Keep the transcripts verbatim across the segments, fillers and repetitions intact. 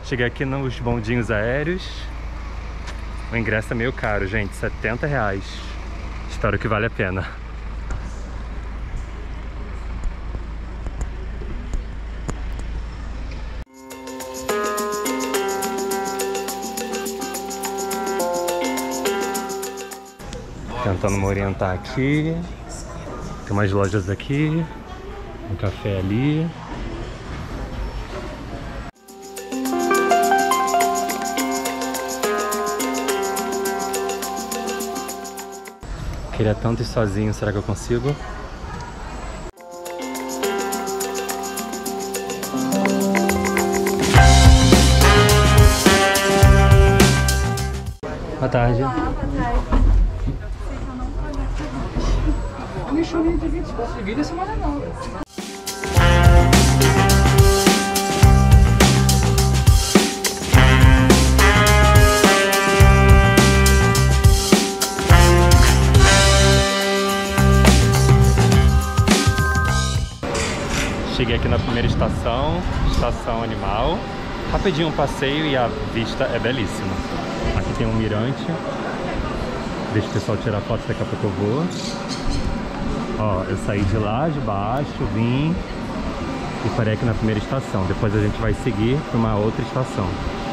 Cheguei aqui nos bondinhos aéreos. O ingresso é meio caro, gente, setenta reais. Espero que vale a pena. Tentando me orientar aqui. Tem umas lojas aqui, um café ali. Queria tanto ir sozinho, será que eu consigo? Boa tarde. Olá, boa tarde. Deixa eu ver de vídeo, se posso vir dessa semana não. Cheguei aqui na primeira estação, estação animal. Rapidinho um passeio e a vista é belíssima. Aqui tem um mirante. Deixa o pessoal tirar foto, daqui a pouco eu vou. Ó, eu saí de lá de baixo, vim e parei aqui na primeira estação. Depois a gente vai seguir para uma outra estação.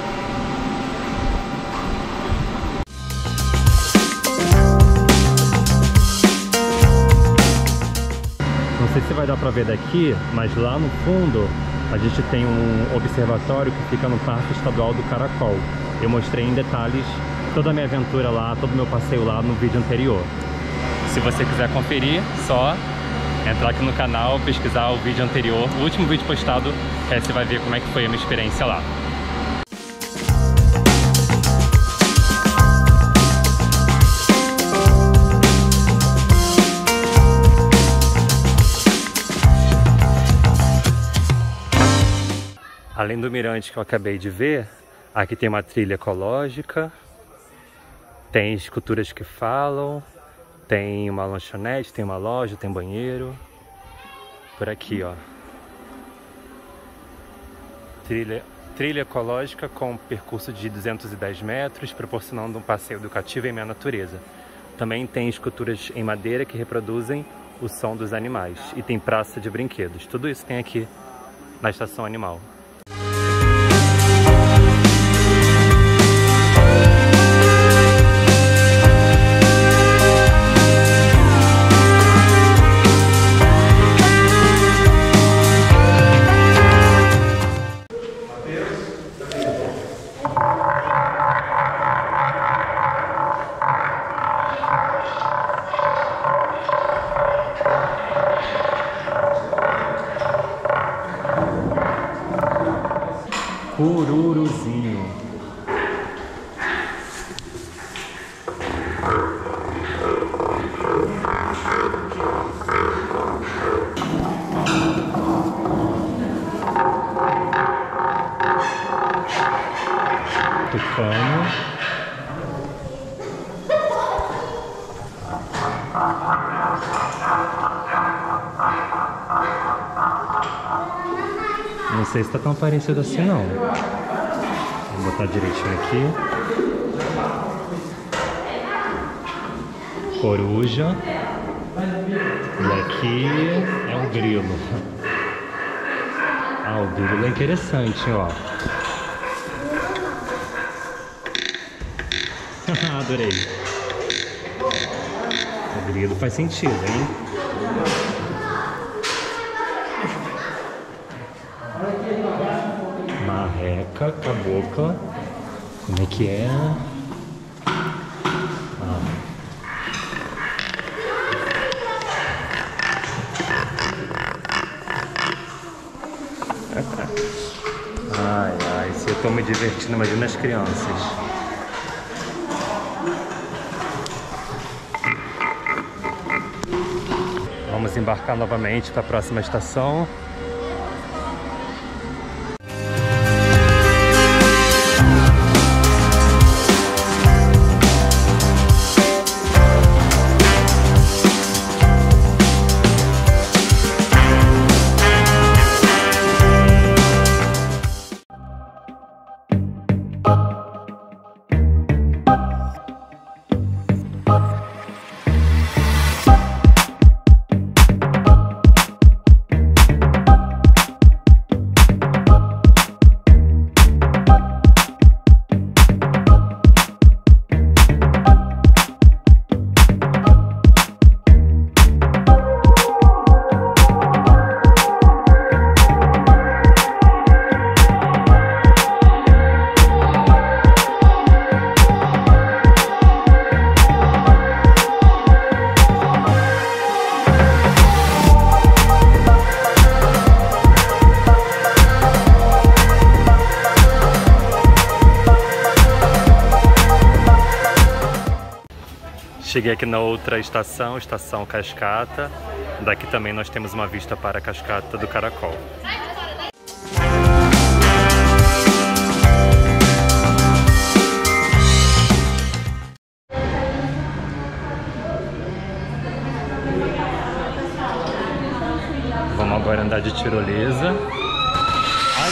Não sei se vai dar pra ver daqui, mas lá no fundo a gente tem um observatório que fica no Parque Estadual do Caracol. Eu mostrei em detalhes toda a minha aventura lá, todo o meu passeio lá no vídeo anterior. Se você quiser conferir, só entrar aqui no canal, pesquisar o vídeo anterior, o último vídeo postado, aí você vai ver como é que foi a minha experiência lá. Além do mirante que eu acabei de ver, aqui tem uma trilha ecológica, tem esculturas que falam, tem uma lanchonete, tem uma loja, tem banheiro. Por aqui, ó. Trilha, trilha ecológica com percurso de duzentos e dez metros, proporcionando um passeio educativo em meia natureza. Também tem esculturas em madeira que reproduzem o som dos animais. E tem praça de brinquedos. Tudo isso tem aqui na estação animal. Cururuzinho. Tucano. Não sei se tá tão parecido assim não. Vou botar direitinho aqui. Coruja. E aqui é um grilo. Ah, o grilo é interessante, ó. Adorei. O grilo faz sentido, hein? Marreca, cabocla. Como é que é? Ah. Ai, ai, se eu tô me divertindo, imagina as crianças. Vamos embarcar novamente para a próxima estação. Cheguei aqui na outra estação, estação Cascata. Daqui também nós temos uma vista para a Cascata do Caracol. Vamos agora andar de tirolesa. Ai,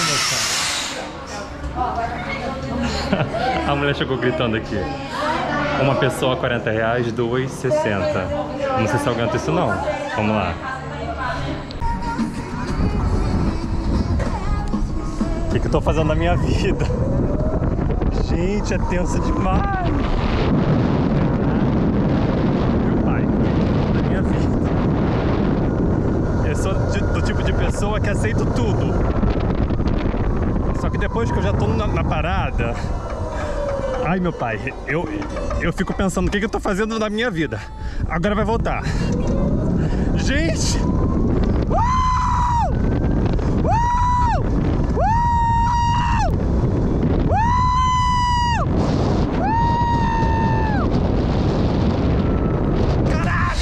meu pai. A mulher chegou gritando aqui. Uma pessoa quarenta reais, duas sessenta. Não sei se eu aguento isso não. Vamos lá. O que, que eu tô fazendo na minha vida? Gente, é tenso demais. Meu pai, na minha vida. Eu sou do tipo de pessoa que aceito tudo. Só que depois que eu já tô na, na parada... Ai, meu pai, eu, eu fico pensando o que, que eu tô fazendo na minha vida. Agora vai voltar. Gente! Uh! Uh! Uh! Uh! Caraca!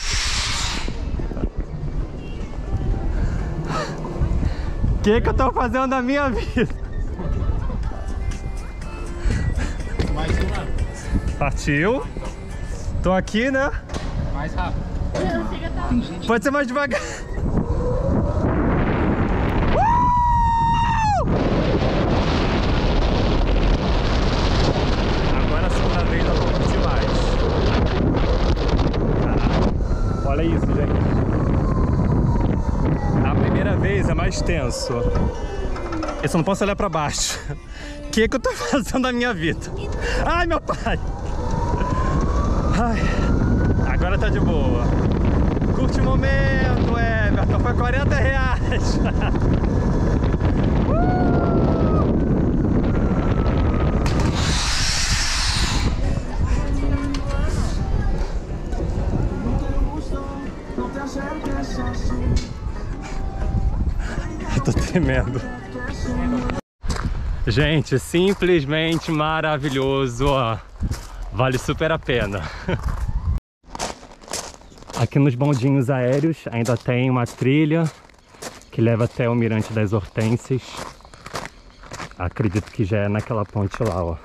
O que, que eu tô fazendo na minha vida? Partiu. Tô aqui, né? Mais rápido. Pode ser mais devagar. Agora a segunda vez eu vou curtir mais. Caraca. Olha isso, gente. A primeira vez é mais tenso. Eu só não posso olhar pra baixo. O que, que eu tô fazendo na minha vida? Ai, meu pai! Ai, agora tá de boa. Curte o momento, Everton. Foi quarenta reais. Eu tô tremendo. Gente, simplesmente maravilhoso, ó. Vale super a pena. Aqui nos bondinhos aéreos ainda tem uma trilha que leva até o Mirante das Hortênsias. Acredito que já é naquela ponte lá, ó.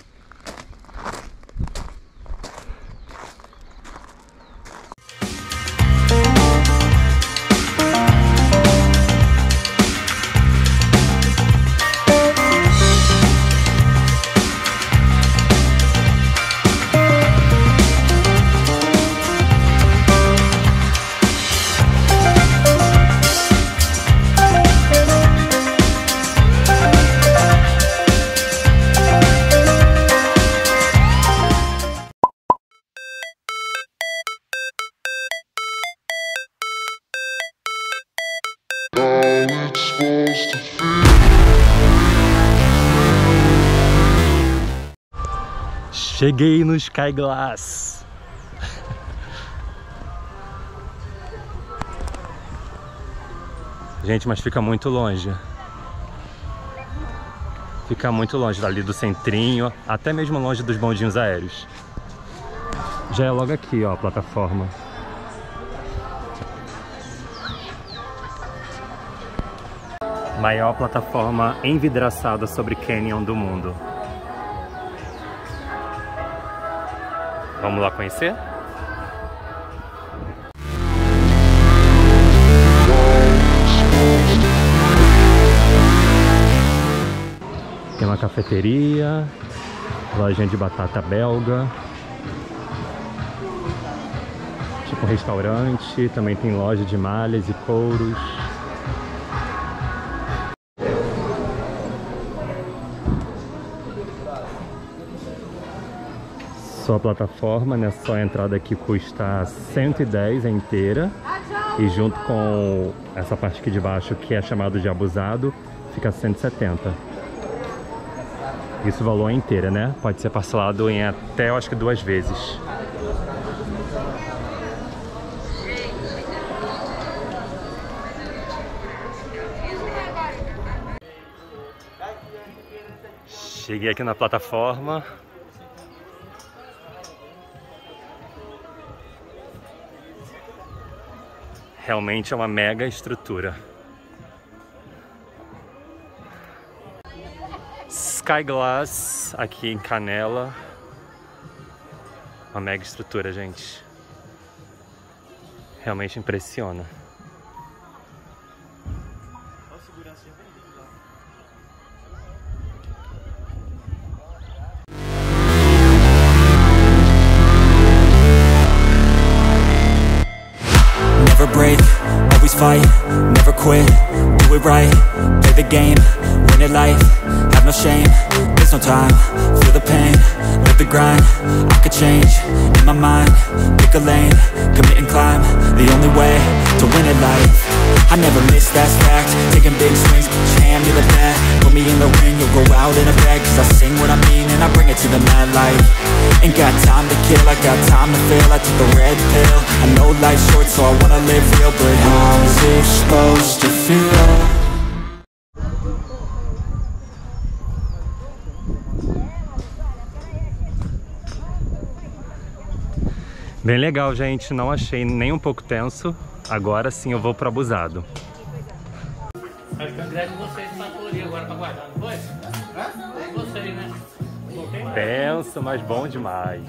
Cheguei no Sky Glass. Gente, mas fica muito longe. Fica muito longe dali do centrinho, até mesmo longe dos bondinhos aéreos. Já é logo aqui, ó, a plataforma. Maior plataforma envidraçada sobre Canyon do mundo. Vamos lá conhecer? Tem uma cafeteria, lojinha de batata belga, tipo um restaurante, também tem loja de malhas e couros. Só a plataforma, né? Só a entrada aqui custa cento e dez a inteira. E junto com essa parte aqui de baixo, que é chamado de abusado, fica cento e setenta. Isso valor inteira, né? Pode ser parcelado em até, eu acho que duas vezes. Cheguei aqui na plataforma. Realmente é uma mega estrutura. Sky Glass aqui em Canela. Uma mega estrutura, gente. Realmente impressiona. Never break, always fight, never quit, do it right, play the game, win it life, have no shame, there's no time, feel the pain, live the grind, I could change, in my mind, pick a lane, commit and climb, the only way to win it life, I never miss, that's fact, taking big swings, put your hand to the bat, put me in the ring, you'll go out in a bag, cause I sing what I mean and I bring it to the mad light, ain't got time to kill, I got time to feel, I took the red pill, I know life's short so I wanna live real, but how's it supposed to feel? Bem legal, gente, não achei nem um pouco tenso. Agora sim eu vou pro abusado. Acho que o André de vocês passou ali agora pra guardar, não foi? Hã? Você, né? Tenso, mas bom demais.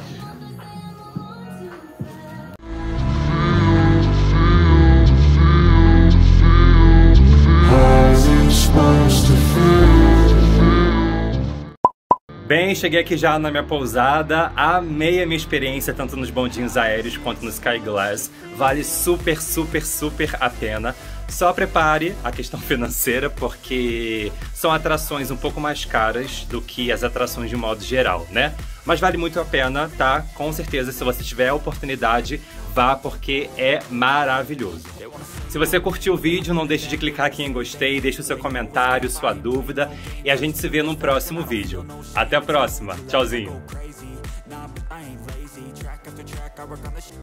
Bem, cheguei aqui já na minha pousada, amei a minha experiência tanto nos bondinhos aéreos quanto no Sky Glass, vale super, super, super a pena. Só prepare a questão financeira porque são atrações um pouco mais caras do que as atrações de modo geral, né? Mas vale muito a pena, tá? Com certeza, se você tiver a oportunidade, vá porque é maravilhoso. Se você curtiu o vídeo, não deixe de clicar aqui em gostei, deixe o seu comentário, sua dúvida e a gente se vê no próximo vídeo. Até a próxima, tchauzinho!